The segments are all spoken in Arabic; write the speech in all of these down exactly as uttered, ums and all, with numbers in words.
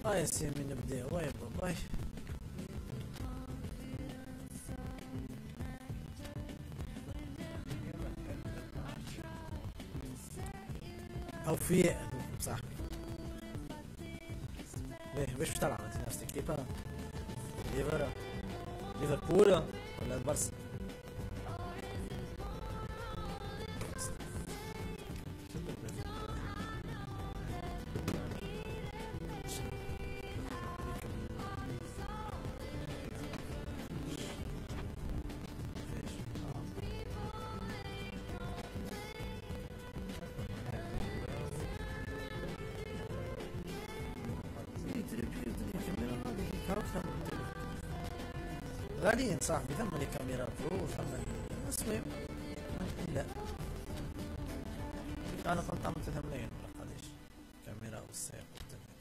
اه يا سيدي من نبدا وين باباي اوفياء هذوك صاحبي. ليه باش تلعب انت نفسك كيفا ليفر ليفربول ولا البرسا؟ غاليين صاحبي، ثم لي كاميرا برو ثم المهم لا انا كنت عم ثلاثة ملايين ولا قديش كاميرا والسيق والتلفزيون.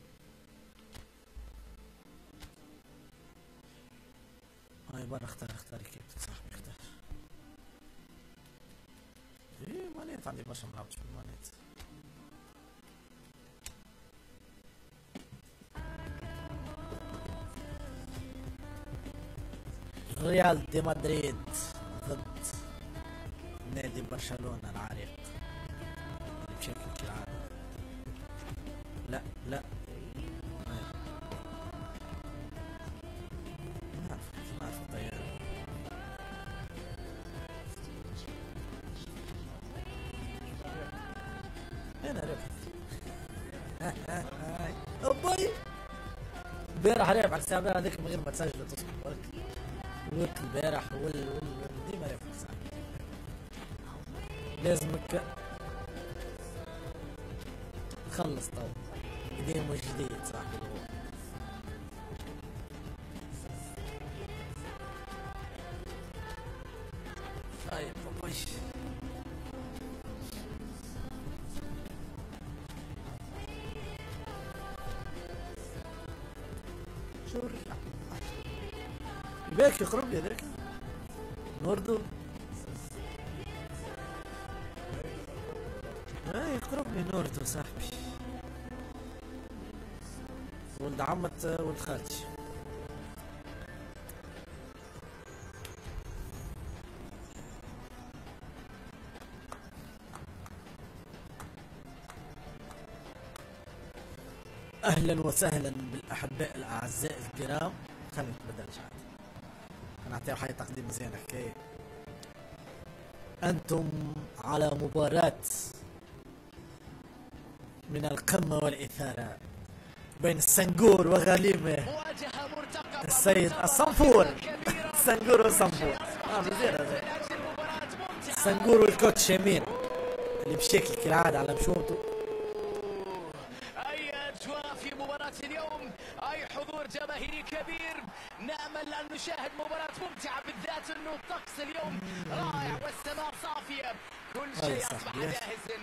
هاي برا اختار اختاري كيف صاحبي اختار. ايه مانيت عندي برشا ملعبتش بالمانيت. ريال دي مدريد ضد نادي برشلونة العريق اللي بشكل كالعادة. لا لا ما اعرف ما اعرف الطيارة. انا ربحت. ابوي امبارح رابح على الساعة هذيك من غير ما تسجل تصبح برك. الوقت البارح وال وال ديما رابح صاحبي. لازمك تخلص تو قديم وجديد صاحبي. طيب باباي شو يباك يقرب لي هذاك نوردو. اه يقرب لي نوردو صاحبي ولد عمة ولد خالتي. اهلا وسهلا بالاحباء الاعزاء الكرام. خلينا نتبدل شعر نعطيهم حي تقديم مزيان حكاية. انتم على مباراة من القمة والإثارة بين السنغور وغليمه السيد الصنفور. السنغور والصنفور اه مزيان هذا. السنغور والكوتش شمير اللي بشكل كالعادة على مشومته. اي اجواء في مباراة اليوم، اي حضور جماهيري كبير. نامل ان نشاهد مباراة ممتعة بالذات انه الطقس اليوم رائع والسماء صافية. كل شيء اصبح جاهز.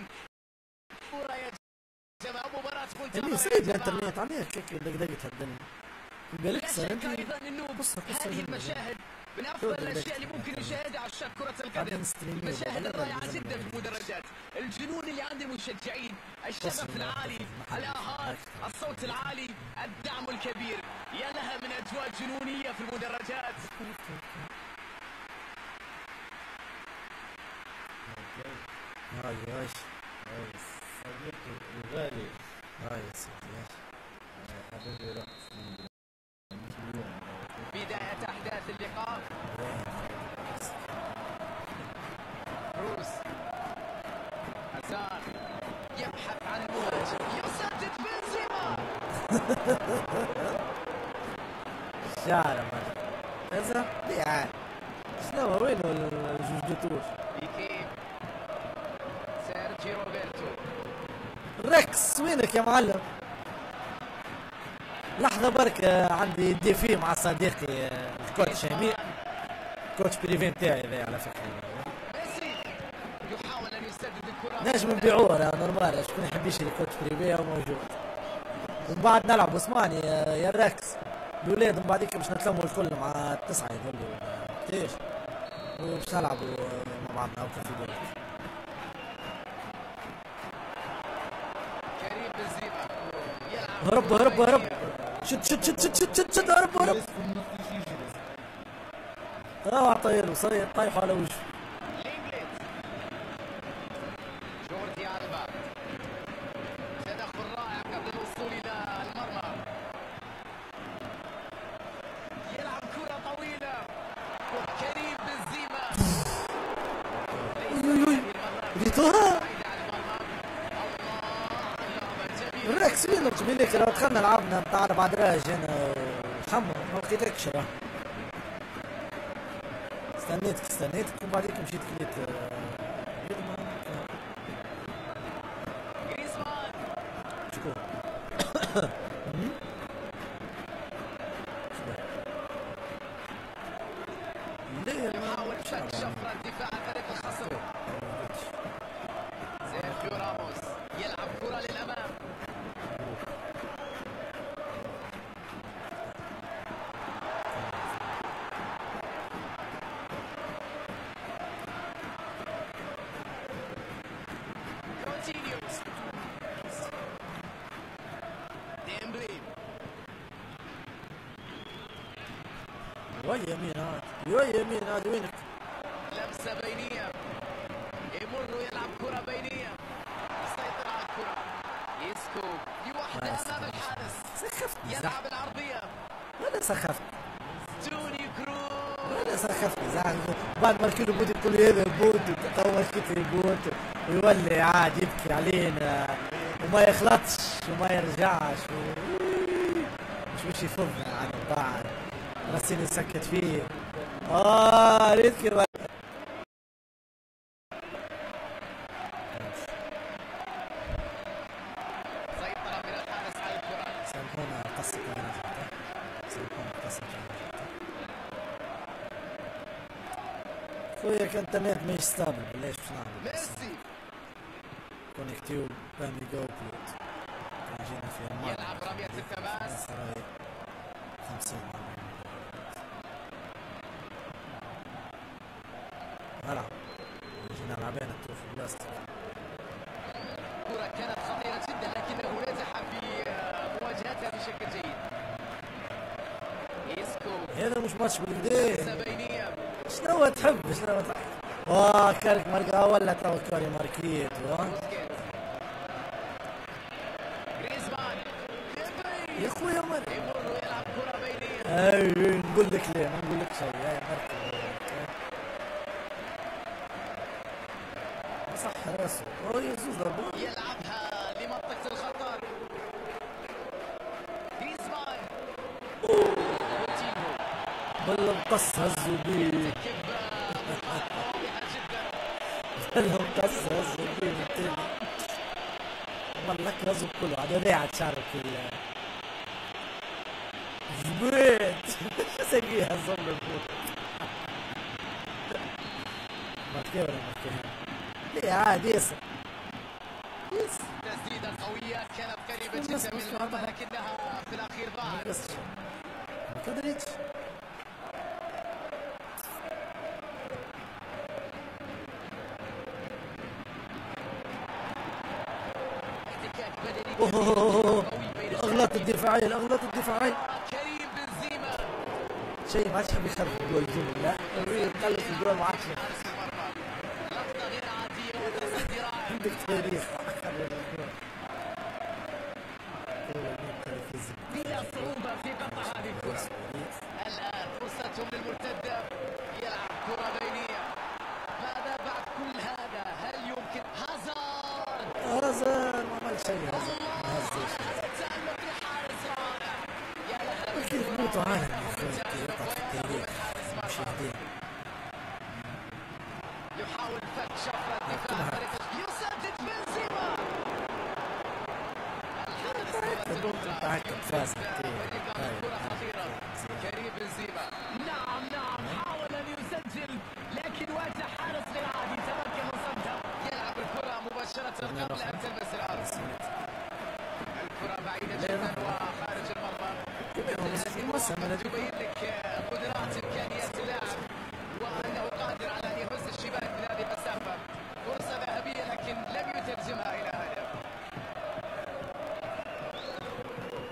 مباراة اللي سيد الانترنت عليه كيك دقدقة الدنيا. لا شك ايضا انه هذه المشاهد من افضل الاشياء اللي ممكن نشاهدها على شاشة كرة القدم. المشاهد الرائعة جدا في المدرجات، الجنون اللي عند المشجعين، الشغف العالي، الاهات، الصوت العالي، الدعم الكبير. يا لها من اجواء جنونية في المدرجات. هاي هاي صديقي الغالي. هاي يا سيدي حبيبي رقص بداية أحداث اللقاء. روس هازارد يبحث عن المهاجم يسدد بنزيما. شعر هذا يعني شنو وين الجوجوتوش؟ بيكي سيرجي روبرتو ريكس وينك يا معلم؟ لحظة برك عندي ديفي مع صديقي الكوتش شميل، كوتش بريفين تاعي ذا على فكرة. يحاول ان يسدد الكرة. نجم نبيعوه نورمال، شكون يحب يشري كوتش بريفي هو موجود. ومن بعد نلعب اسمعني يا الريكس الولاد من بعديك باش نتلموا الكل مع التسعة يقولوا قديش وباش نلعبوا مع بعضنا هاكا في بالك. كريم بنزيما يلعب هرب هرب هرب شت شت شت شت شت شت شت هرب هرب اه طير وصير طايح على وجهه. جوردي ألبا تدخل رائع قبل الوصول إلى المرمى. يلعب كرة طويلة وكريم بنزيما ريتوها الركس وين قبيلك لو دخلنا لعبنا بتاع بعد راج هنا وحمر ما وقتيتكش راه استنيتك استنيتك وبعديك مشيت كليت جريزمان. شكون؟ يحاول فك شفرة دفاع الفريق الخصم. سيرخيو راموس يلعب كرة للأمام. كونتينيو ديمبلي يا يمين هذا يا يمين هذا وينك؟ لمسة بينية يمر يلعب كرة بينية يسيطر على الكرة يسكو يوحدها أمام الحارس. سخفت يلعب العرضية ولا سخفت توني كروز. ولا سخفت زعل بعد ما الكل بوت تقول لي هذا بوت تطور كتر بوت ويولي عاد يبكي علينا وما يخلطش وما يرجعش و... مش مش يفضنا عن بعض راسين يسكت فيه. اه ريت كده سيطرة من الحارس على الكرة. سامحونا قصة على سامحونا قصة خويا كان تمام مش ستابل بلاش باش نعمل ميسي كونكتيو بامي جو بلوت كان جينا في الماء يلعب رمية التماس. خمسين هلعب جينا لعبين الطوف البلاستيك. كرة كانت خطيرة جدا لكنه نجح في مواجهتها بشكل جيد. إسكو هذا مش ماتش باليدين. لمسة بينية شنو تحب شنو تحب واه كارك ماركا ولا تو كاري ماركيت بوسكيت جريزمان ديمبلي يا خويا مر يمر ويلعب كرة بينية. اي نقول لك ليه ما نقول لك شيء هاي مركب صح راسه هو يزوز ضربه يلعبها لمنطقة الخطر. جريزمان كوتينيو والله مقص هزوا بيه كبة واضحة جدا. والله مقص هزوا بيه من تاني والله لك هزوا كله عاد ضيعت شعره كله زبيت سقيها صب الفوق ما تكبر ما تكبر ليه عادي يسر يس تسديدة قوية كانت قريبة جدا من المرمى لكنها في الأخير ضاعت. بس ما قدرتش احتكاك بدني اوه قوي بين الاغلاط الدفاعيه الاغلاط الدفاعيه كريم بنزيما. شيء ما عادش حاب يخرب الجول جول لا يقلص الجول ما عادش حارس المرمى لقطة غير عادية وتصدي رائع. عندك تاريخ بلا صعوبة في قطع هذه الكرة. الآن فرصتهم للمرتدة يلعب كرة بينية. ماذا بعد كل هذا؟ هل يمكن هازارد؟ هازارد ما عمل شيء هازارد ما هزش هذا التألق لحارس رائع. يا لها كيف بوتو عالم يتألق يقطع في ويعود التاريخ حارس مرمى. مشاهدين يحاول فك شفرة دفاع فريق يسدد بنزيما. الحارس تعاقد فاز كرة خطيرة. كريم بنزيما نعم نعم حاول أن يسجل لكن واجه حارس غير عادي تمكن وصدها. يلعب الكرة مباشرة قبل أن تلمس الأرض. الكرة بعيدة جدا وخارج المرمى. تبين لك قدرات إمكانيات اللاعب وأنه قادر على أن يهز الشباك من هذه المسافة. فرصة ذهبية لكن لم يترجمها إلى هدف.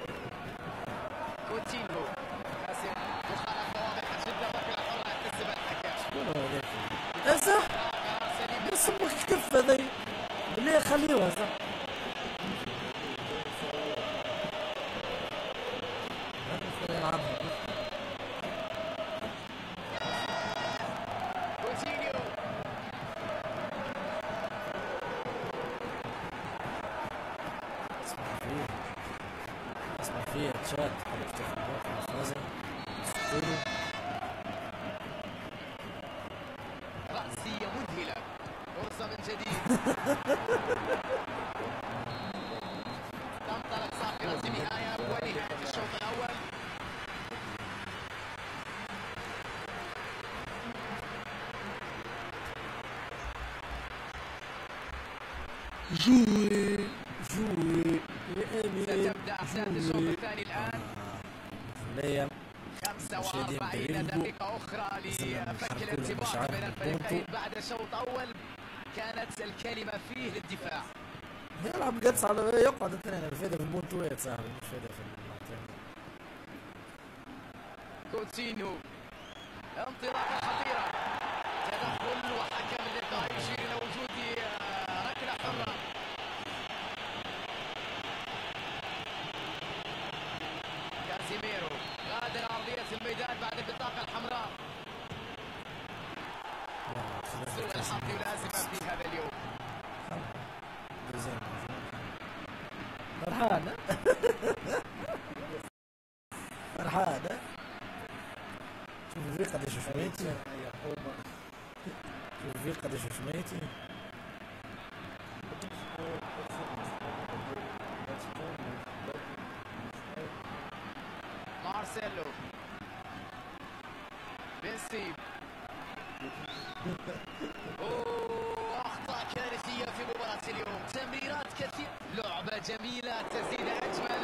صح بس امك الكفه ذي ليه خليوها صح. اسمع فيه تشات رأسية مذهلة، فرصة من جديد. تنطلق صافرة النهاية ونهاية الشوط الأول. جوي جوي يا امين. ستبدأ أحداث الشوط الثاني الآن. ليام خمسة وأربعين دقيقة أخرى لفك الانطباع بين الفريقين بعد شوط أول كانت الكلمة فيه للدفاع. يلعب قدس على يقعد اثنين. الفايدة في البونتويت صاحبي مش فايدة في المعتين. كوتينيو انطلاقة خطيرة، تدخل وحكم اللقاء يشير إلى وجود ركلة حرة. كازيميرو غادر أرضية الميدان بعد البطاقة الحمراء. سوء الحظ لازمة في هذا اليوم. فرحانة فرحانة. شوفوا فيه قديش شميتي، شوفوا فيه قديش شميتي. مارسيلو بنسيب. اوه اخطاء كارثيه في مباراه اليوم. تمريرات كثيره، لعبه جميله تزيد اجمل.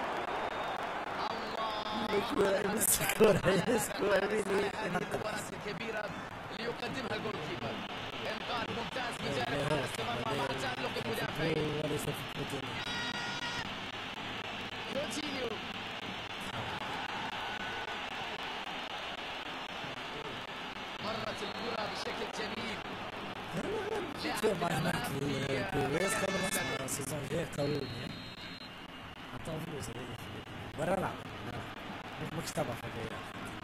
الله مسكور مسكور المباراه الكبيره اللي يقدمها الجول كيبر. انقاذ ممتاز من جانب حارس المرمى مع تألق المدافعين. كوتينيو مرت الكرة بشكل جميل. كيف ما هناك الكويس قبل السيزون الجاي قوي عطاهم فلوس هذيك برا العب مش تبع فضيلة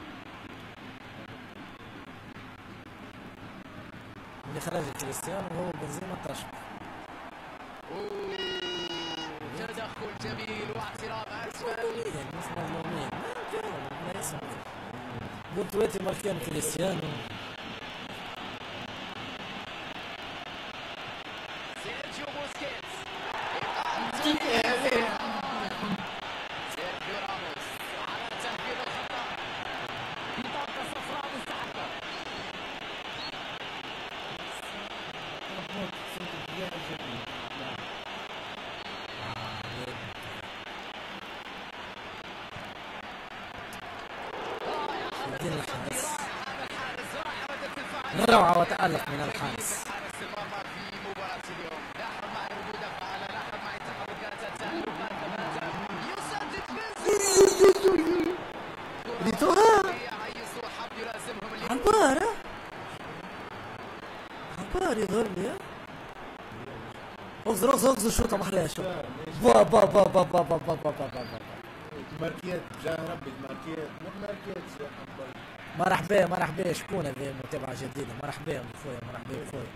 اللي خرج كريستيانو وهو بنزيما طشق. تدخل جميل واعتراض اسفل. مش مظلومين ما يسمع بونتويتي ماركين كريستيانو. سيرجيو بوسكيتس. سيرجيو راموس على تنفيذ الخطأ. بطاقة صفراء مستحقة. روعة وتألق من الحارس. حارس المرمى في مباراة اليوم. لاحظ معي ردود أفعاله، لاحظ معي تحركاته، التألقات كمان. يسدد بنزيما. ريتوها يعيصوا حظ يلازمهم اليوم. عبارة عبارة ظلمي. اغزر اغزر اغزر شوطة ما احلاها شو. با با با با با با با با با ماركيت جا ربي ماركيت ما ماركيت يا حبايبي. مرحبا مرحبا شكون هذه متابعة جديدة. مرحبا بخويا مرحبا بخويا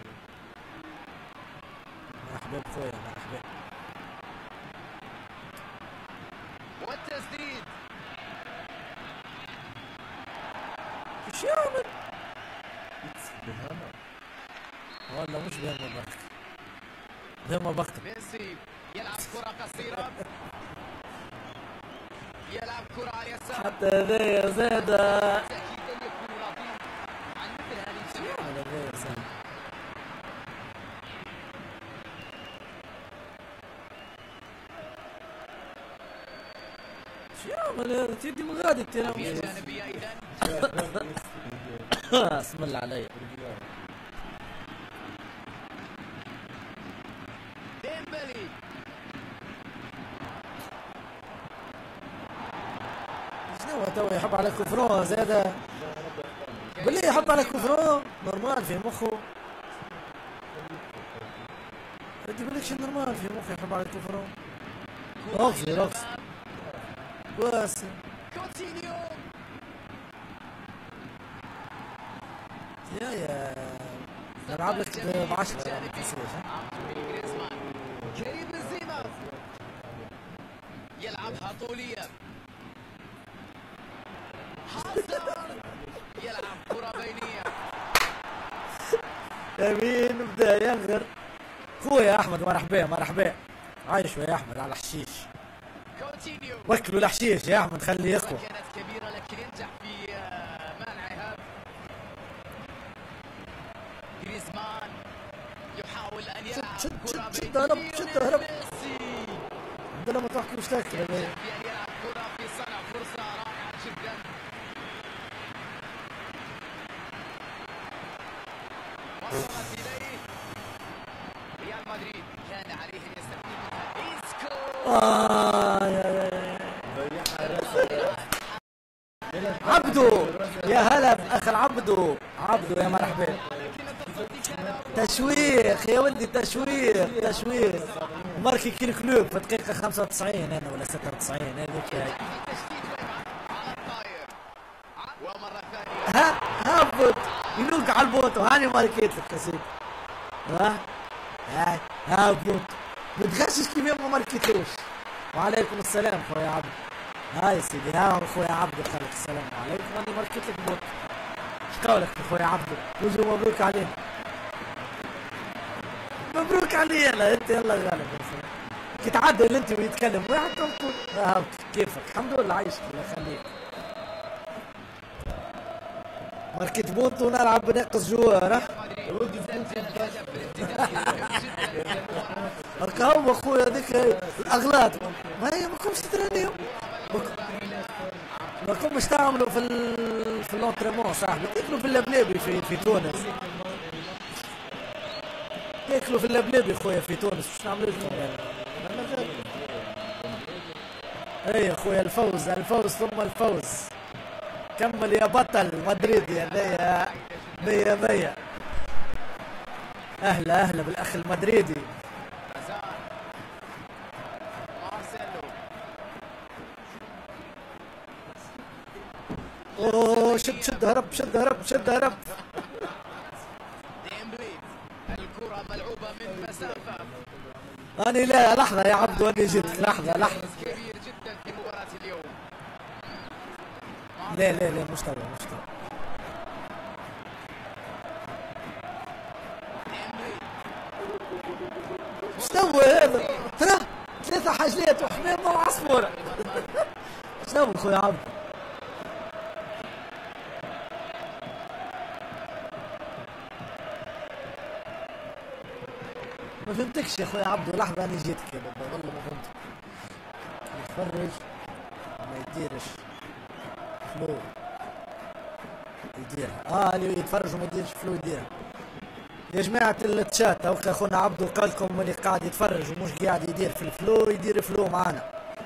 مرحبا بخويا مرحبا. والتسديد ايش يعمل؟ والله مش بهم بختك بهم بختك. ميسي يلعب كرة قصيرة، يلعب كرة على اليسار. حتى ذي زادة تأكيدا يكون راضي عن مثل هذه التمريرات. شو يعمل هذا؟ تيدي مغادي ترى. رمية جانبية إذا. اسم الله علي. ديمبلي شنو هو تو يحب على كفرون زاده؟ بالله يحب على كفرون. نورمال في مخه. انت مالكش نورمال في مخه يحب على الكفر. رقص رقص واسع. كوتينيو يا يا نلعب لك ب عشرة ما تنساش. كريم بنزيما يلعبها طولية. هازارد يلعب كرة بينية. يمين بدا ينغر. خويا احمد مرحبا مرحبا. عايش يا احمد على الحشيش. كوتينيو وكلوا الحشيش يا احمد خليه يقوى. كانت كبيرة لكن ينجح في منعها. جريزمان يحاول ان يلعب شد كرة شد شد هرب شد هرب. ميسي عندنا ما تحكي وش تاكل. بأن يلعب كرة في صنع فرصة رائعة جدا. وصلت إليه ريال مدريد كان عليه أن يستفيد منها. إسكو آه يا يا يا عبدو يا هلا بأخ العبدو. عبدو يا مرحبا. لكن التصدي كان تشويق يا ولدي تشويق تشويق. ماركي كيل كلوب في الدقيقة خمسة وتسعين انا ولا ستة وتسعين هذيك هاي. التشتيت على الطاير ومرة ثانية. ها هبط ينوق على البوط وهاني ماركيت لك يا سيدي. ها هاي هبط متغشش كيف ما ماركيتوش. وعليكم السلام خويا عبد. هاي سيدي ها خويا عبد خليك السلام عليكم. انا ماركيت لك بوط. ايش قولك خويا عبد؟ وجه مبروك علينا. مبروك علي يلا انت يلا غالب. كي تعدل انت ويتكلم واحد تقول كيفك الحمد لله عايشك الله يخليك. ماركت بوت ونلعب بنقص جوار. اركاهم اخويا هذيك الاغلاط ما هي ما كنتش ترانيهم. ما كنتش تعملوا في ال... في اللونتريمون صاحبي. تاكلوا في اللبلابي في في تونس. تاكلوا في اللبلابي خويا في تونس. واش نعمل لكم يعني؟ اي خويا الفوز الفوز ثم الفوز. كمل يا بطل مدريد يا مية مية مية. اهلا اهلا بالاخ المدريدي. اوه شد شد هرب شد هرب شد هرب. الكرة ملعوبة من مسافة. أنا لا لحظة يا عبدو أنا جيتك لحظة لحظة. كبير جدا في مباراة اليوم. لا لا لا مستوى مستوى. مستوى هذا ترى ثلاثة حاجات وحمامة وعصفورة. مستوى خويا عبدو. ما فهمتكش يا خويا عبدو لحظة أنا جيتك يا بابا والله ما فهمتك. يتفرج ما يديرش فلو يديرها. اه اللي يتفرج وما يديرش فلو يديرها. يا جماعة التشات هاكا خونا عبدو قال لكم اللي قاعد يتفرج ومش قاعد يدير في الفلو يدير فلو معانا.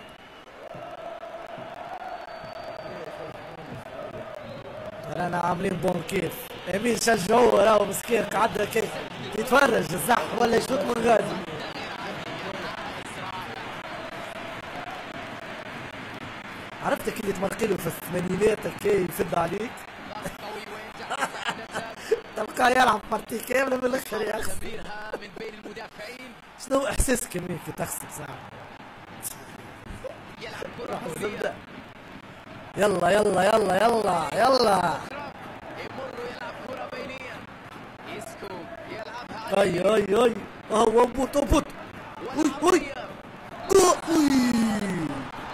رانا عاملين بون كيف. امين شجعوه راهو مسكين قعد كيف يتفرج الزح ولا يشوط من غادي. عرفتك اللي تمرقله في الثمانينات كي يفد عليك. تلقاه يلعب بارتي كامله من الاخر يا اخي. من بين المدافعين. شنو احساسك منك كي تخسر ساعه؟ يلعب كرة يلا يلا يلا يلا يلا. يمر يلعب كرة بينية. إسكو يلعبها. اي اي اي هو بوت بوت. وي وي وي.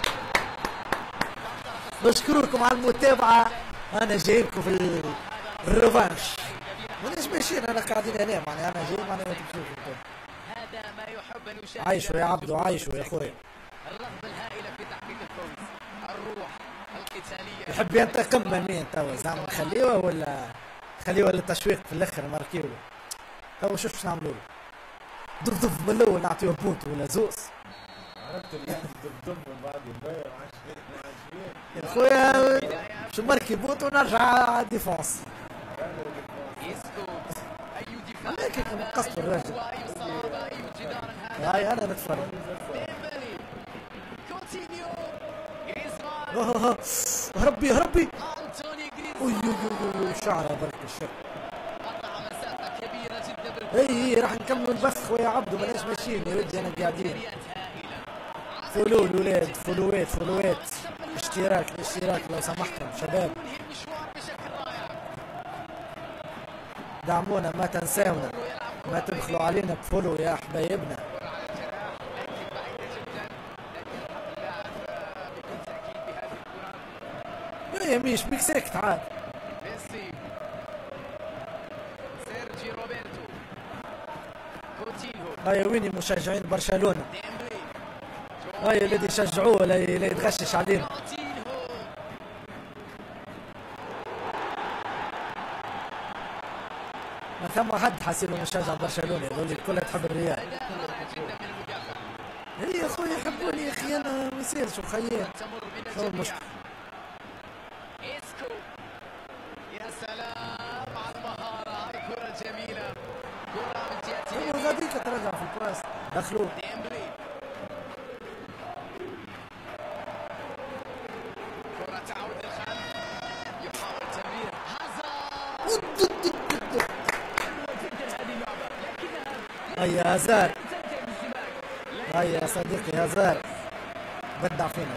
بشكركم على المتابعة. أنا جايبكم في الريفانش. مانيش ماشيين أنا قاعدين هنا يعني أنا جاي معناها تشوفوا. هذا ما يحب أن يشاهد. عايشوا يا عبدو عايشوا يا أخويا. الرغبة الهائلة في تحقيق الفوز. الروح القتالية. يحب ينتقم من مين توا زعما نخليوه ولا نخليوه للتشويق في الآخر نماركيوه. توا شوف شو نعملوا له. دف دف من الأول نعطيه بونت ولا زوز. عرفت اللي دف دف من بعد يبايع يا خويا شو مركي بوت ونرجع على الديفونس. إسكو هيك هيك نقصت الرجل. هاي انا نتفرج. اوه هربي هربي. اوي اوي شعره برك الشر. اي راح نكمل البث ويا عبدو بلاش ماشيين يا ودي انا قاعدين. فولو الولاد فولوات فولوات اشتراك اشتراك لو سمحتم شباب. دعمونا ما تنسونا ما تبخلوا علينا بفولو يا حبايبنا. يا ميش بيك ساكت تعال. هاي ويني مشجعين برشلونة؟ هاي الذي يشجعوه لا يتغشش علينا. ما ثم حد حاسينه مشجع برشلونة يقول لي الكل تحب الريال. اي يا اخوي يحبوني يا اخي انا ما يصيرش وخيال. شو المشكلة؟ يا سلام على المهارة، هاي كرة جميلة، كرة من جهة هو غاديك ترجع في الكراس دخلوه. كرة تعود للخلف، يحاول تمرير هاي يا هزار هاي يا صديقي هزار بدع فينا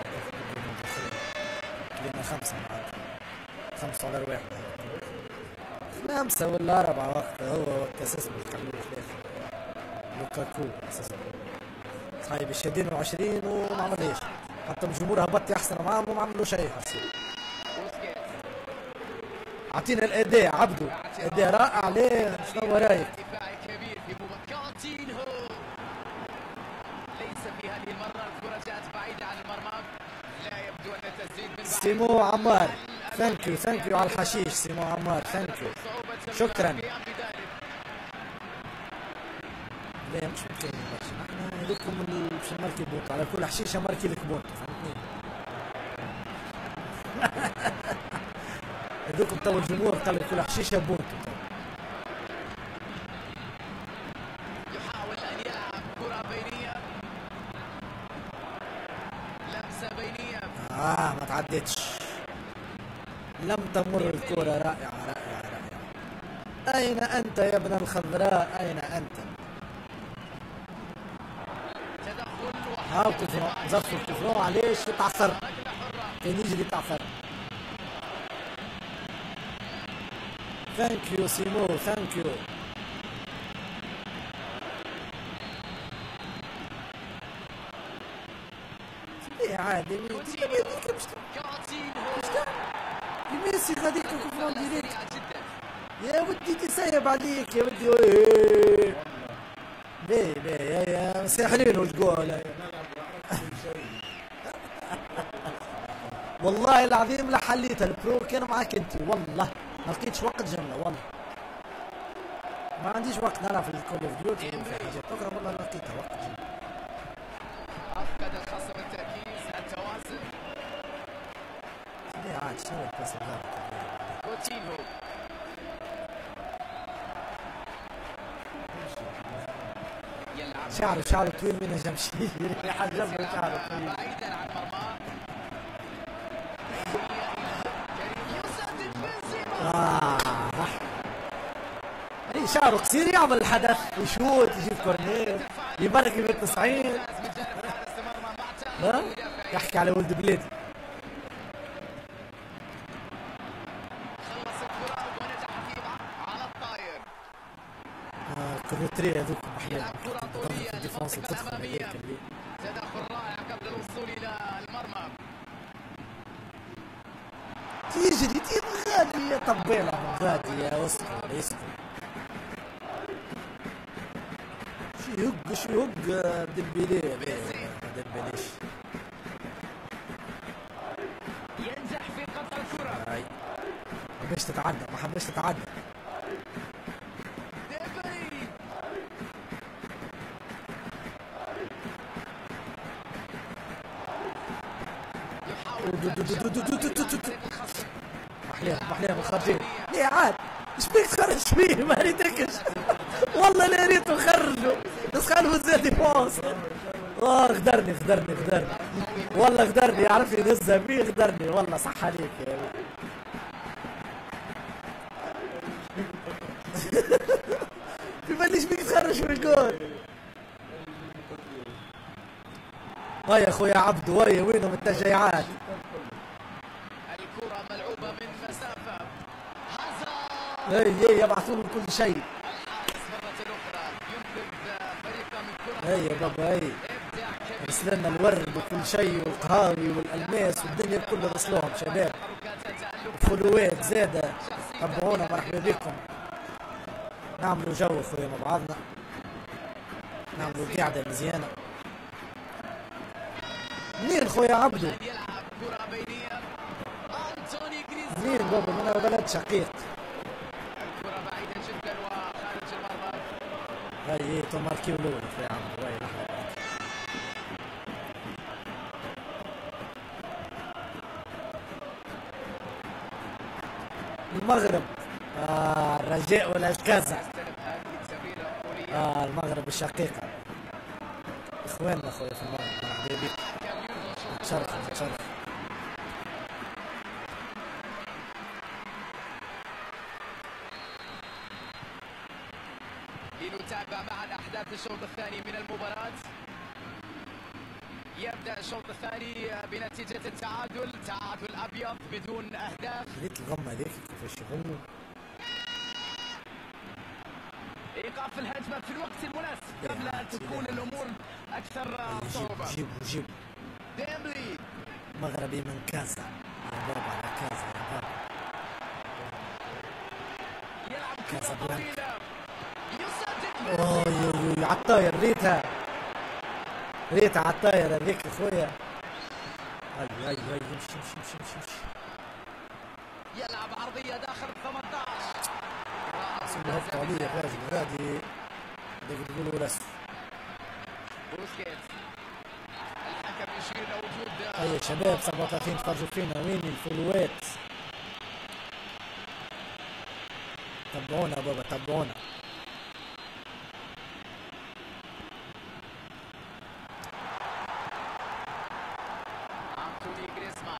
لنا خمسة معاك خمسة على الواحد خمسة ولا أربعة وقت هو وقت أساس بالخلوه في الآخر لوكاكو أساسا صاحب الشادين وعشرين وما عملهاش حتى الجمهور هبط يحسن معاهم وما عملوا شيء حسيت. أعطينا الأداء عبدو أداء رائع ليه شنو رايك؟ في هذه المرة الكرة جاءت بعيدة عن المرمى، لا يبدو أن التسديد من سيمو عمار ثانك يو ثانك يو على الحشيش سيمو عمار ثانك يو شكرا. لا مش ممكن احنا هذوكم اللي باش نماركي بونت على كل حشيشه ماركي لك بونت فهمتني. هذوكم تو الجمهور قال لك كل حشيشه بونت. يحاول أن يلعب كرة بينية، لمسة بينية اه ما تعدتش لم تمر الكرة رائعة رائعة رائعة. أين أنت يا ابن الخضراء أين أنت؟ هاو كفرون زفوا كفرون علاش تعثر كان يجري تعثر. ثانك يو سيمو ثانك يو. ايه عادي ميسي غاديك كفرون ديريكت يا ودي تسيب عليك يا ودي. بي بي يا يا ساحرين وتقول والله العظيم لا حليت البرو كان معاك انت والله ما لقيتش وقت جمله والله ما عنديش وقت نلعب في الكول اوف ديوتي في حاجات اخرى والله ما لقيتها وقت جمله. أفقد الخصم التركيز التوازن. ليه عاد شنو الباس هذا؟ كوتينهو شعره شعره طويل من جمشير يحجب له شعره طويل بعيدا عن مرماه. آه اي شعره قصير يعمل الحدث يشوت يجيب كورنير يبرك من تسعين. ها يحكي على ولد بلادي. خلص الكرة ونجح في على الطاير. كروتري هذوك احيانا يلعب كرة طولية الديفونس للمنطقة تدخل الأمامية. تدخل رائع قبل الوصول إلى المرمى. تيجري تيجي غادي يا طبيلة غادي يا اسكت اسكت شو يهق شو يهق ديمبيلي ما ديمبيليش ينجح في قطع الكرة. هاي ما حبيش تتعدى ما حبيش تتعدى. محليها محليها من خارجين ليه عاد ايش بيك تخرج فيه ما ريتكش الوزير يفوز. اه غدرني غدرني غدرني والله غدرني، يعرف ينزها بيه غدرني والله. صح عليك يا في باليش بيك تخرج من الجول. هاي يا اخويا عبدو، هاي وينهم التشجيعات؟ الكرة ملعوبة من مسافة. هاي هاي يبعثوا لهم كل شيء. الحارس مرة أخرى ينقذ فريقه من كرة. هاي يا بابا هاي رسلنا الورد وكل شيء والقهاوي والالماس والدنيا كلها رسلوهم شباب. فلوات زاده. تابعونا مرحبا بكم. نعملوا جو اخويا مع بعضنا، نعملوا قاعده مزيانه. منين خويا عبدو؟ يلعب كرة بينية. أنتوني جريزمان. منين بابا؟ من بلد شقيق. الكرة بعيدة جدا وخارج المرمى. هاي هي توماركيو الاول خويا عبدو. هاي لحظه المغرب. آه الرجاء ولا الكازا. آه المغرب الشقيقة. اخواننا اخويا في المغرب مرحبا بك. نتشرف نتشرف. لنتابع معا احداث الشوط الثاني من المباراة. يبدأ الشوط الثاني بنتيجة التعادل، تعادل أبيض بدون أهداف. ريت الغمة هذيك كيفاش يغموا. إيقاف الهجمة في الوقت المناسب قبل أن تكون الأمور أكثر صعوبة. جيبوا جيبوا ديمبلي مغربي من كازا. يا بابا على كازا يا بابا. يلعب كرة طويلة يصدق. اوه يو على الطاير ريتها ريتها على الطاير هذيك اخويا. هاي هاي هاي يمشي يمشي يمشي يمشي يمشي. يلعب عرضية داخل ثمانية عشر. سموها الطالية الراجل غادي اللي يقولوا رسم. بوسكيتس الحكم يشير الى وجود. هيا يا شباب سبعة وثلاثين تفرجوا فينا. وين الفلوات؟ تابعونا بابا تابعونا. أنتوني جريزمان.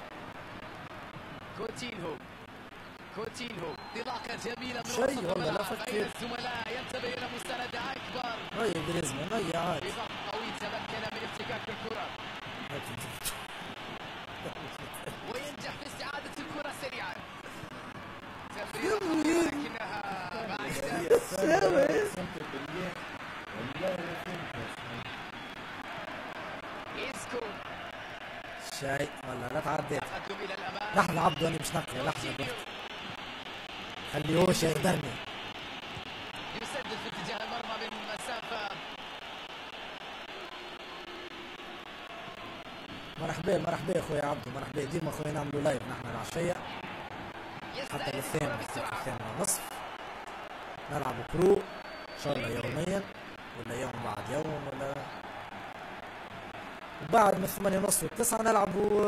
كوتينهو كوتينهو انطلاقة جميلة من شيء وسط والله لا الملعب فكر. بين الزملاء ينتبه إلى مساندة أكبر. هيا جريزمان هيا عادي. بضغط قوي تمكن من افتكاك الكرة وينجح في استعادة الكرة سريعا. تمريرة لكنها بعيدة. إيسكو شاي والله لا تعدي. تقدم إلى الأمام. لحظة عبدو أنا مش نقي. لحظة بس خلي هوش يقدرني. يسدد في اتجاه المرمى من مسافة. مرحبا مرحبا اخويا عبدو مرحبا. ديما اخويا نعملوا لايف نحن العشية حتى للثامن الثامن ونصف. نلعبوا كرو ان شاء الله يوميا ولا يوم بعد يوم ولا وبعد من ثمانية ونصف والتسعة نلعبوا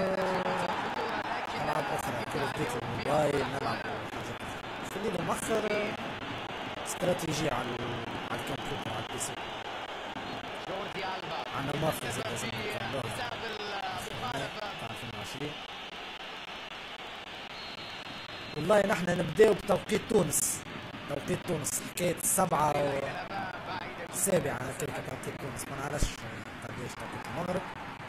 ألعاب أخرى كل ديت الموبايل. نلعبوا حاجات خلينا مؤخر استراتيجية على على الكمبيوتر على البي سي. جوردي ألبا عنا مافيا زي لازم نخلوها حساب المخالفة. تاع ألفين وعشرين. والله نحن نبداو بتوقيت تونس. توقيت تونس حكاية السبعة السابعة هكاك توقيت تونس. ما نعرفش قداش توقيت المغرب.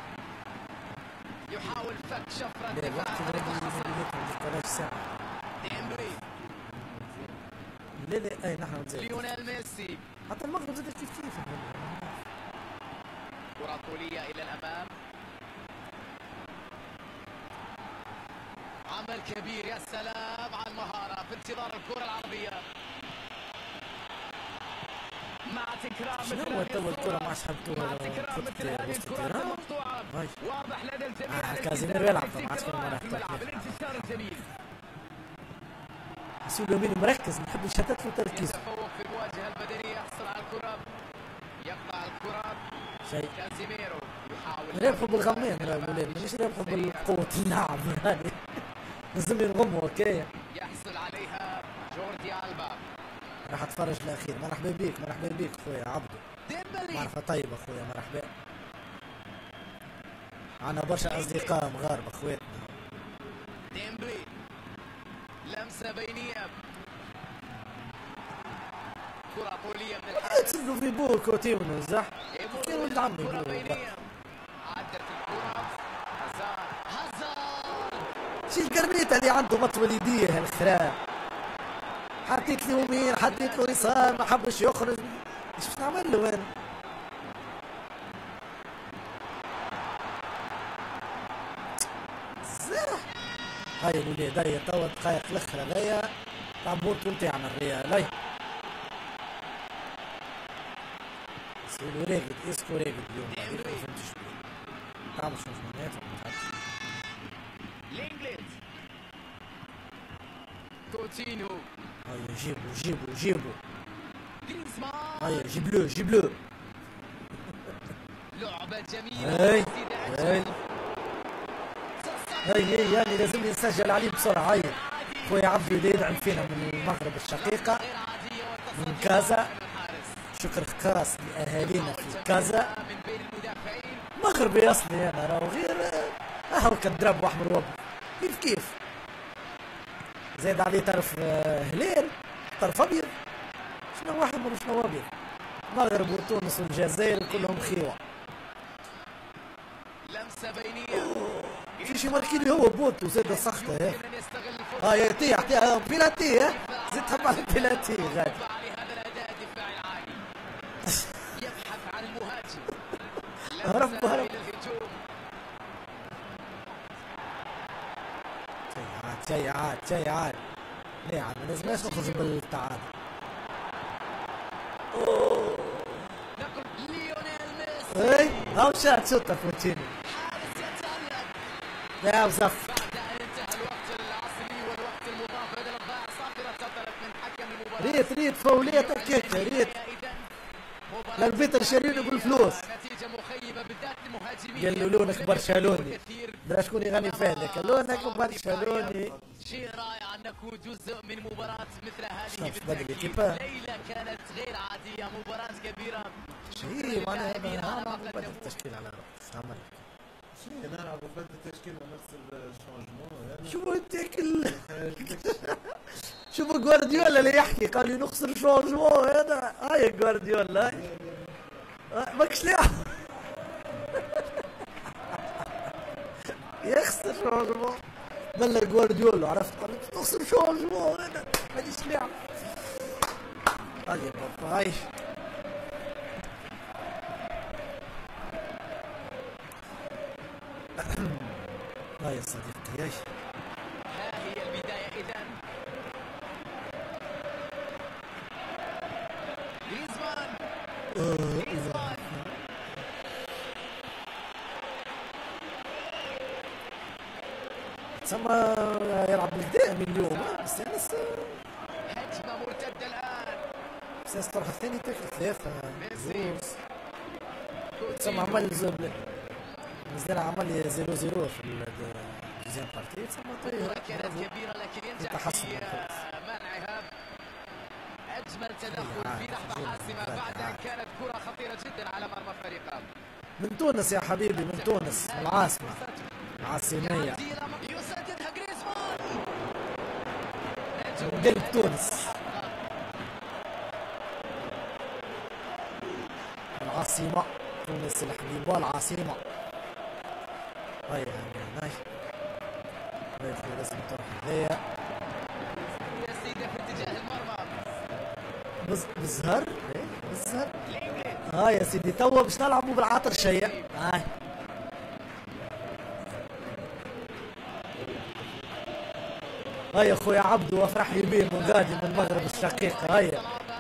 يحاول فك شفرة لا الوقت اللي ما ساعة. ديمبلي لا لا اي نحن نزيد. ليونيل ميسي. حتى المغرب زاد كيف كيف. كرة طولية إلى الأمام. عمل كبير يا سلام على المهارة في انتظار الكرة العرضية. مع تكرار شنو مثل هو هذه تو الكرة الصورة. ما سحبتوها مع تكرار مثل هذه وسط الكرات التيران. المقطوعة. هاي. واضح لدى الجميع آه، الالتزام كازيميرو يلعب طبعاً، والتكرار عشان ما راح في الملعب. تحكي. الانتشار الجميل. يسوي يمين مركز ما نحب الشتات في تركيز. يتفوق في المواجهة البدنية يحصل على الكرة. يقطع الكرة. شيء كازيميرو يحاول ربحوا بالغمين يا الولاد مش ربحوا بالقوة اللعب هذه. لازم ينغموا اوكي. يحصل عليها جوردي ألبا. راح اتفرج الاخير. مرحبا بيك مرحبا بيك اخويا عبدو. ديمبلي. معرفة طيبة اخويا مرحبا. عنا برشا اصدقاء مغاربة اخواتنا. ديمبلي لمسة بينية، كرة طولية من الحارس. تسلوا في بوكو تيونو صح؟ كان ولد عمي كرة بوكو. بينية، عدت الكرة. هازارد هازارد شي القرنيطة اللي عنده مطول يديه الخرا، حطيت له يمين حطيت له يسار ما حبش يخرج، ايش باش نعمل له انا؟ زاح هاي الولاد هاي توا الدقايق الاخرى هذايا تاع بورتو نتاعنا الريال. هاي يسولو راقد اسكو راقد اليوم هذيك ما فهمتش بيه، تعمل شنو جمانات ولا ما تعرفش. لينجليت كوتينو هاي جيبو جيبو جيبو جريزمان. هاي جيبلو جيبلو. لعبة جميلة. هاي هاي هاي هاي يعني لازم نسجل عليه بسرعة. هاي خويا عبدو يدعم فينا من المغرب الشقيقة من كازا، شكر خاص لأهالينا في كازا. من بين المدافعين. مغربي أصلي أنا راهو غير أهو كدرب وأحمر وأبيض كيف كيف. زاد عليه طرف هلال طرف أبيض، شنو أحمر وشنو أبيض. المغرب وتونس والجزائر كلهم خيوة. لمسة بينية. في شي ماركيني هو بوتو زاد سخطة يا يمكن أن يستغل الفرصة. اه يطيح يطيح بيلاتي ها زدت تحب على البيلاتي غادي. لهذا الأداء الدفاعي العالي. يبحث عن المهاجم. هرب لمسة هرب. إلى الهجوم. شي عاد شي عاد شي عاد ليه عاد ما لازمناش نخرج بالتعادل. نقل ليونيل ميسي. اي هاو شات شوطة فوتشيني حارس يتألق. لا وزف. بعد أن انتهى الوقت العصري والوقت المضاف بدل الضائع صافرة صدرت من حكم المباراة. ريت ريت فولية تكيكة ريت للبيتر شارين يقول فلوس. نتيجة مخيبة بالذات للمهاجمين. قال له لونك برشلوني درا شكون يغني فهدك لونك برشلوني. شيء رائع أن نكون جزء من مباراة مثل هذه شوف بدل بالتأكيد. الكيبة. ليلة كانت غير عادية، مباراة كبيرة. شي معناها انا ما بدل التشكيل على رأس عمل نلعب وبدل التشكيل ونفس الشونجمون. شوفوا انت كل شوفوا جوارديولا اللي يحكي قال لي نخسر شونجمون هذا. هاي جوارديولا هاي آه، ماكش لاعب يخسر شونجمون بلا جوارديولا عرفت قال لك نخسر شونجمون هذا مانيش لاعب. هاي يا بابا هاي هاي يا صديقي هاي. ها هي البداية إذن. جريزمان. جريزمان. تسمى يلعب بالدائم اليوم بس يعني هجمة مرتدة الآن. بس الطرف الثاني تاكل ثلاثة ميسي. زوز. تسمى عمل زوب نزل عمل زيرو زيرو في الدوزيام بارتي. تسمى الكرة طيب كانت كبيرة لكن ينجح تحسن في الفرص. منعها. أجمل تدخل في لحظة حاسمة بعد أن كانت كرة خطيرة جدا على مرمى الفريق. من تونس يا حبيبي من تونس من العاصمة العاصمية يسددها جريزمان. من قلب تونس العاصمة تونس الحبيبة العاصمة. هاي هاي هاي هاي لازم تروح هذايا يسدد في اتجاه المرمى. بز بزهر ايه بزهر. هاي يا سيدي توا باش نلعبوا بالعطر شيء. هاي هاي يا خويا عبدو وافرح لي بيه من غادي من المغرب الشقيق. هاي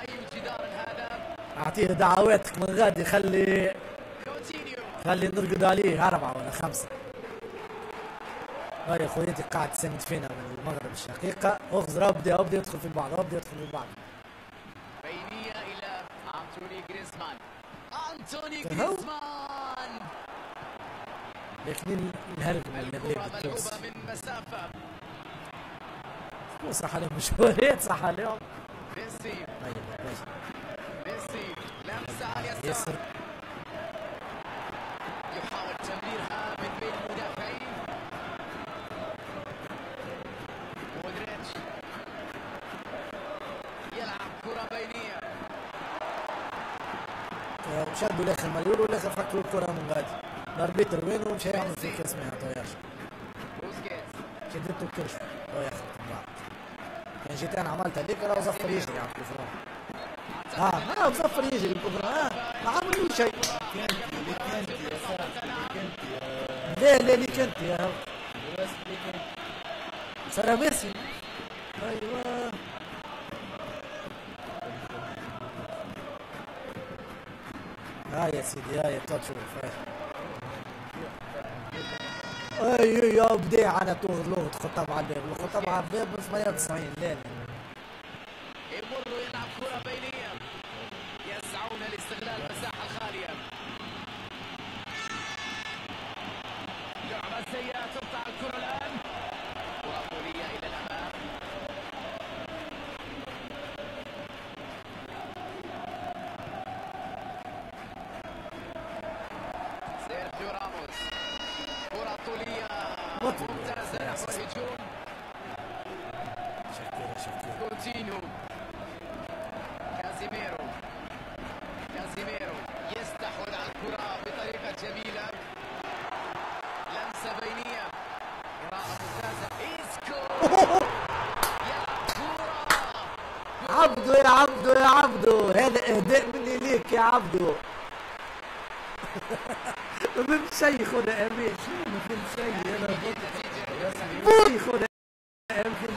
اعطيه دعواتك من غادي خلي خلي نرقد عليه أربعة ولا خمسة. هاي يا خويا انت قاعد تسند فينا من المغرب الشقيقة. اغزر ابدي ابدي ادخل في البعض ابدي ادخل في البعض. بينية إلى أنتوني جريزمان. أنتوني جريزمان. لكن الهرب من الكرة ملعوبة من مسافة. صح عليهم مشوارات صح عليهم. ميسي. ميسي لمسة على اليسار. اليسار يحاول تمريرها من بين المدافعين. مودريتش يلعب كرة بينية. شدوا الاخر مليون والاخر فكروا الكرة من غادي. الاربيتر وين ومشى يعمل فيك اسمها طياش. شدته الكرش. يا اخي كان جيت انا عملت هذيك راه زفر يجري على الكفران. اه اه زفر يجري الكفران. ما عملوا شيء. لا لا ليك انت يا هو. سلام ميسي. ايوه ها يا سيدي ها يا تشوف اي اي يا بديع انا تغلوط خطاب على الباب خطاب على الباب ب ثمانية وتسعين لا لا يمر يلعب كرة بينية. يسعون لاستغلال المساحة الخالية. لعبة سيئة تقطع الكرة الآن. كرة طولية إلى الأمام. سيرجيو راموس. كرة طولية ممتازة نحو الهجوم. كوتينو. كازيميرو. كازيميرو يستحوذ على الكرة بطريقة جميلة. لمسة بينية. قراءة ممتازة. إيسكو. يلعب كرة. عبدو يا عبدو يا عبدو هذا إهداء مني ليك يا عبدو. ما فهمت شيء خونا أمين. ما فهمت شيء أنا بوي خونا أمين.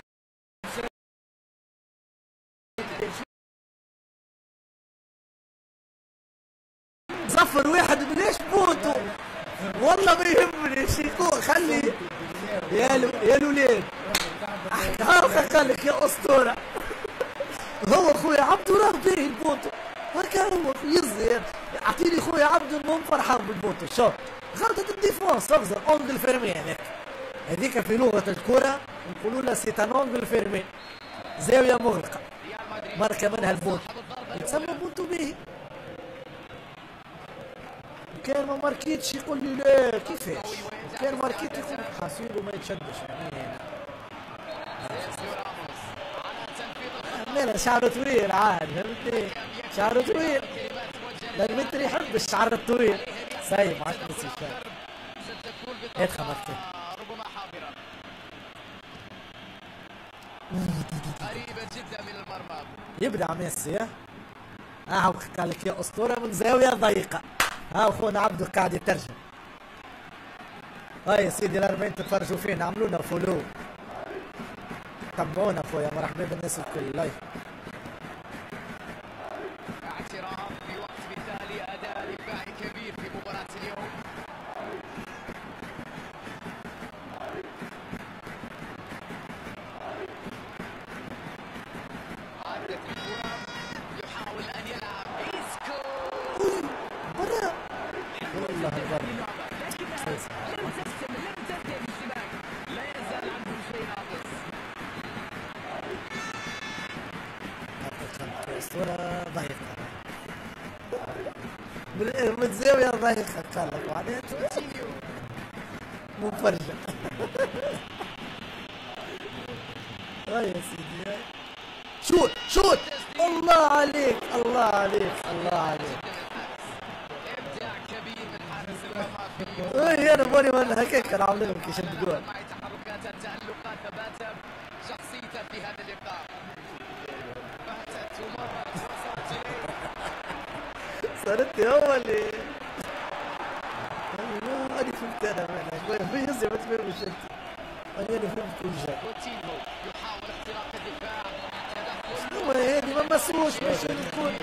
صفر واحد بلاش بوتو والله ما يهمني شيكو خلي يا لو يا الولاد قال لك يا اسطوره هو خويا عبدو راه باهي البوتو هكا هو يزير اعطيني خويا عبدو المهم فرحان بالبوتو شوف غلطة الديفونس تغزر اونجل فيرمي هذاك هذيك في لغة الكرة نقولوا لها سيتان اونجل فيرمي زاوية مغلقة ماركة منها البوتو يتسمى بوتو باهي كان ما ماركيتش يقول لي لا كيفاش كان ماركيت يقول حاسيله ما يتشدش مالا شعره طويل عاد فهمتني شعره طويل ديمتري يحب الشعر الطويل سايب عاد نسي الشعر هات خبرتك قريبة جدا من المرمى. يبدع ميسي ها اه قال لك يا اسطوره من زاويه ضيقه ها اخونا عبدو قاعد يترجم. هاي يا سيدي الأربعين تتفرجوا فينا عملوا لنا فولو تابعونا اخويا مرحبا بالناس الكل لايك. اعتراف في وقت مثالي اداء دفاعي كبير في مباراة اليوم. عادت الكرة يحاول ان يلعب إيسكو. برا والله برا لم تستمر لم تنتهي الاشتباك. لا يزال عندهم شيء ناقص. الصورة ضيقة من الزاوية ضيقة قال لك بعدين مفرجة هاي يا سيدي هاي شوت شوت الله عليك الله عليك الله عليك ابداع كبير من حارس المرمى. اي انا بوني ولا هكاك كانوا عاملين لهم يشد جول. مع تحركات التألقات ثبات شخصيته في هذا اللقاء. باتت ومرت وصلت اليه. صارت هو اللي انا فهمت انا مالك في يزي ما تفهمش انت انا فهمت كل شيء. كوتينو يحاول اختراق الدفاع. هو هذه ما مسروش باش تكون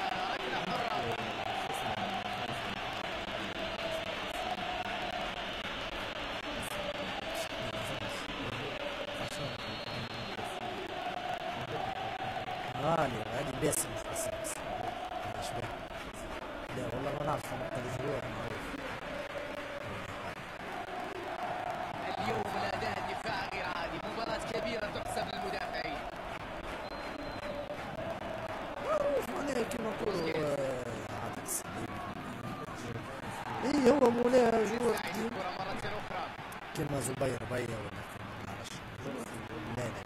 غالي هذه باسم بس بس لا والله ما نعرف مقطع الجوار اليوم الاداء الدفاعي غير عادي. مباراة كبيرة تحسب للمدافعين. معروف معناها كيما نقولوا اي هو مولاها جوع الكرة مرة أخرى. كلمة زبير بيا ولا كلمة ما نعرفش. لا لا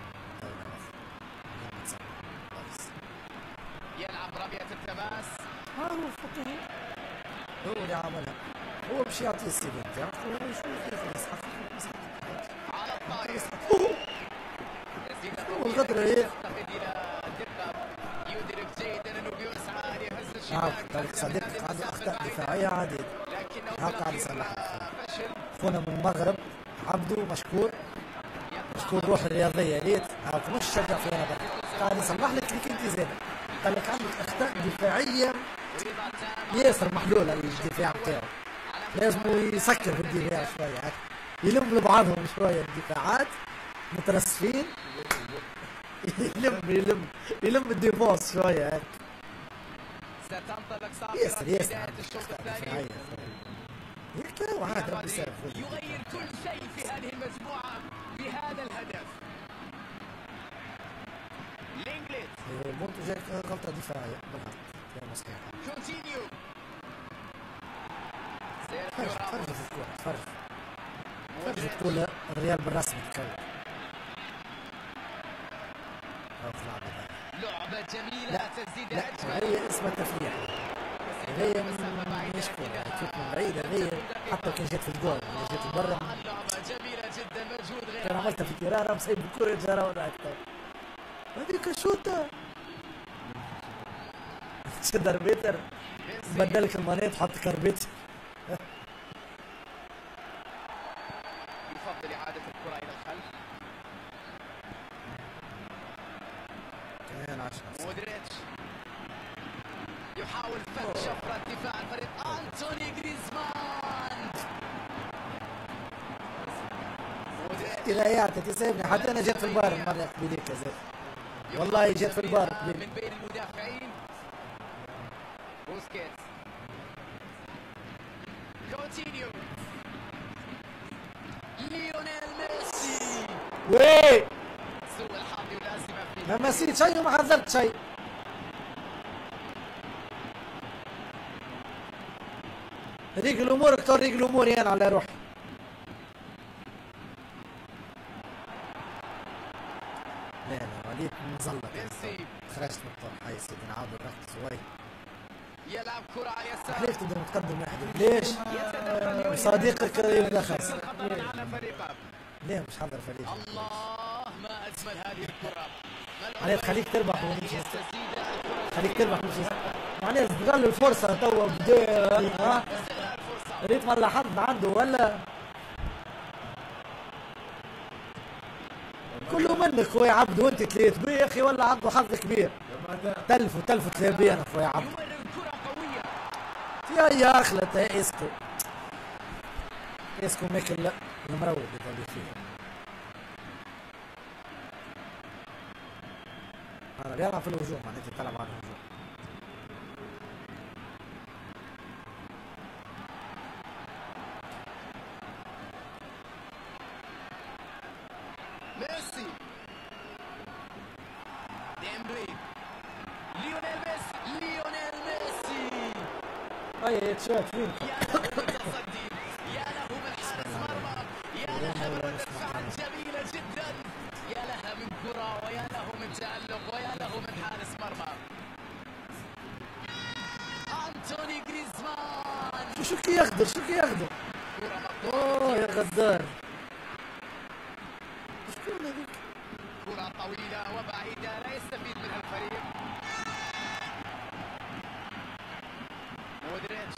يلعب رمية التماس. ها هو فقيه هو اللي عملها. هو باش يعطي السيفين تاعو هو يشوف كيف يسحق على الطاير. والغدرة هي يدرك جيدا انه بيسعى لهز اه الشباك. طارق صديق عنده اخطاء دفاعية عديدة ها قاعد يصلحها. خونا من المغرب عبدو مشكور مشكور روح الرياضية ليت هاك مش شجع فينا برا قاعد يصلح لك اللي كنت زين قال لك عندك اخطاء دفاعية ياسر محلولة الدفاع بتاعه لازم يسكر في الدفاع شوية يلم لبعضهم شوية الدفاعات مترسفين يلم يلم يلم الديفونس شوية هيك ستنطلق ياسر ياسر بداية عندك الشوط اخطاء الثاني. دفاعية هيك هو عاد ربي يسامح يغير كل شيء في هذه المجموعة بهذا الهدف. لينجلت. مونتو جاك غلطة دفاعية بالحق يا صحيح. كونتينيو. تفرج تفرج في الكورة تفرج تفرج تقول الريال بالرسمي تكون لعبة جميلة تسديد لا هي اسمها تفريح هي مش كورة تشوف من بعيد هي حتى كان جات في الجول جات برا لعبة جميلة جدا مجهود غير كان عملتها في كيرارا مسيب الكورة جارة ولا أكثر هذيك شوطة شد اربيتر بدلك المانيت حط كربيت يفضل إعادة الكرة إلى الخلف. كان عشرة مودريتش يحاول فتح شفرة دفاع الفريق. أنتوني جريزمان. تغيرت تسيبني حتى انا جيت في البار المره قبليك كذا والله جيت في البار من بين المدافعين. بوسكيتس. كوتينيو. ليونيل ميسي. وي سوء الحظ يلازم فيه. ما مسيت شيء وما حذرت شيء ريق الامور اكتر ريق الامور انا على روحي لا لا وليد مزلط خرجت من الطرح هاي سيدي نعاود نركز شوي يلعب كرة على اليسار. ليش تقدر تقدم واحد ليش؟ وصديقك يبدا خاص ليه مش حضر فريق الله ما اجمل هذه الكرة. عليه خليك تربح ونمشي خليك تربح ونمشي يعني استغل الفرصة توا بدا ها ريت ولا حظ عنده ولا كله منك خويا عبد وانت تليت بيه يا اخي ولا عنده حظ كبير تلفوا تلفوا تلابي انا خويا عبد يا يا اخلت اسكو اسكو ماكل المروض اللي فيه انا بيلعب في الهجوم معناته تلعب على الهجوم ميسي. ديمبلي. ليونيل ميسي. ليونيل ميسي. اي تشوت فين يا له من تصدي. يا له من حارس مرمى. يا لها من ردة فعل جميلة جدا. يا لها من كرة ويا له من تألق ويا له من حارس مرمى. أنتوني جريزمان. شو كي يغدر شو كي يغدر اوه يا غدار شكون هذيك كرة طويلة وبعيدة لا يستفيد منها الفريق. مودريتش.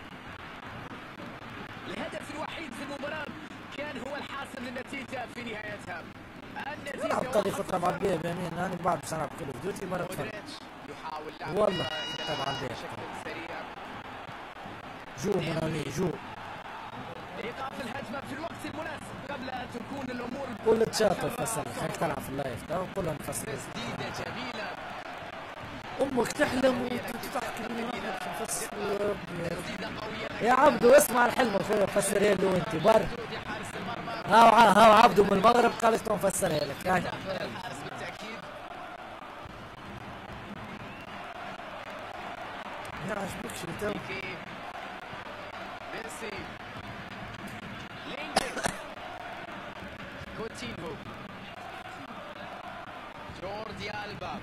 الهدف الوحيد في المباراة كان هو الحاسم للنتيجة في نهايتها. النتيجة نلعب طريقة طبعا بيه بيمين انا بعد باش نلعب كل فيديوتي مرة تفرق مودريتش يحاول لعب والله طبعا بيه بشكل سريع. جو منامي جو ايقاف الهجمة في الوقت المناسب قبل ان تكون الامور قول تشاطر فسر خليك تلعب في اللايف تو قول نفسر تسديدة جميلة. امك تحلم وتضحك نفسر تسديدة قوية يا عبدو اسمع الحلم اخويا فسرها له انت بر حارس المرمى. هاو هاو عبدو من المغرب قال لك نفسرها لك هاي الحارس بالتأكيد. ما عجبكش انت. ميسي لينجر كوتينو جوردي ألبا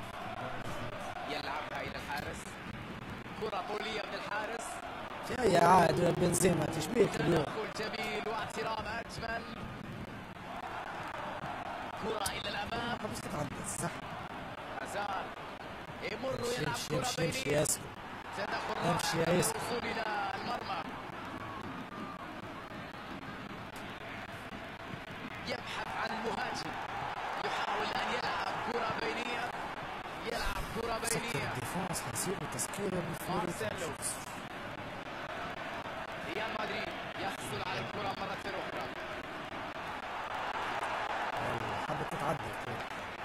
يلعبها إلى الحارس. كرة طولية من الحارس. يا عاد بنزيما تشبيك اليوم. تدخل جميل واعتراض أجمل. كرة إلى الأمام. بس تتعدى صح. هازارد يمر يلعب يمشي كرة يمشي يمشي بينية. ياسر. تدخل يمشي رائع يا ياسر. للوصول إلى المرمى. يبحث عن المهاجم. يحاول أن يلعب كرة بينية. يلعب كرة بينية. ديفونس حسيب وتسكيره مارسيلو. ريال مدريد يحصل على الكرة مرة أخرى. حبت تتعدى الكورة.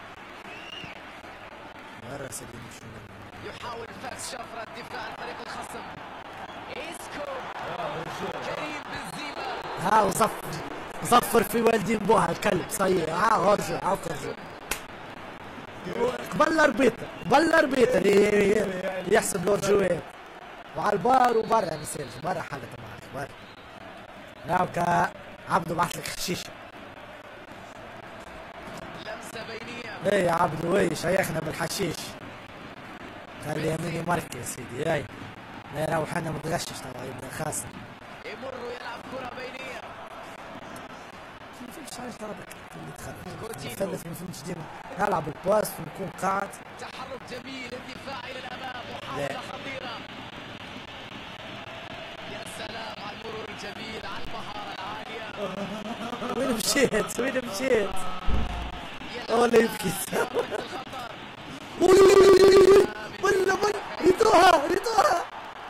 غرس اللي مش يحاول فك شفرة الدفاع عن طريق الخصم. إيسكو كريم بنزيما. ها وصفر صفر في والدين بوها الكلب صير. ها غرزه ها غرزه قبل الاربيطه قبل الاربيطه اللي يحسب لور جوين وعلى البار وبرا نسيل برا حاجه معك برا. ناوكا عبدو بعث لك خشيشه. لمسة بينية. ايه يا عبدو ايه شيخنا بالحشيش. خلي يميني مركي يا سيدي. اي لا نروح انا متغشش طبعا يبدا خاسر. يمر ويلعب كرة بينية. ما فهمتش علاش ضربك اللي تخلف. كورتينو. مثلث ما فهمتش ديما نلعب الباس ونكون قاعد. تحرك جميل الدفاع إلى الأمام. محاولة خطيرة. يا سلام على المرور الجميل على المهارة العالية. وين مشيت وين مشيت؟ ولا يبكي. ولا ولا ريتوها ريتوها.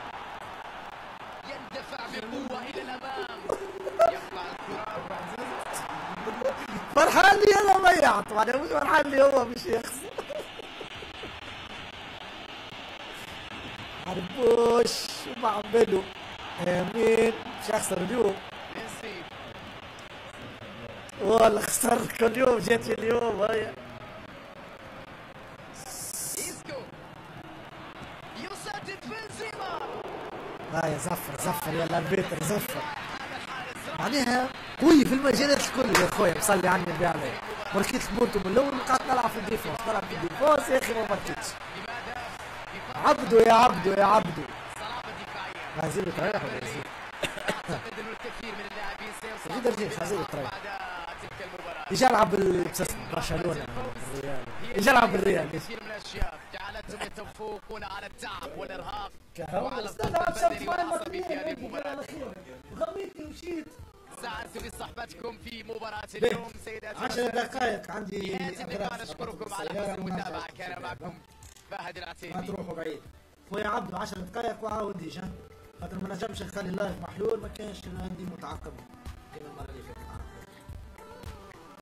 يندفع بقوة إلى الأمام. يقطع الكرة. فرحان لي انا ضيعت طبعا مش فرحان لي هو مش يخسر. عربوش شو بعملوا؟ يمين مش هخسر اليوم. ميسي والله خسرت كل يوم جيت اليوم هيا. إيسكو يسدد بنزيما. هاي زفر زفر يلا البيتر زفر. هذا الحارس معناها قوي في المجالات الكل يا خويا مصلي على النبي عليه. مركيت الموتو من الاول قعدت نلعب في الديفونس نلعب في الديفونس يا اخي ما مركيتش. لماذا؟ عبدو يا عبدو يا عبدو. صلابة دفاعية. عايزين يتريح ولا عايزين؟ أعتقد إنه الكثير من اللاعبين سيصاب يقدر يجي عايزين يتريح. بعد تلك المباراة. يجي العب برشلونة الريال يجي العب بالريال. كثير من الأشياء جعلتهم يتفوقون على التعب والإرهاق وعلى وعلى الضغط البدني والعصبي في هذه المباراة. غميتني ومشيت. سعدت بصحبتكم في مباراة اليوم سيداتي. عشر دقائق عندي. في هذه اللقاء نشكركم على حسن المتابعة. كان معكم فهد ما العتيبي. تروحوا بعيد. خويا عبدو عشر دقائق وعاود يجي خاطر ما نجمش نخلي اللايف محلول ما كانش عندي متعقب كما المرة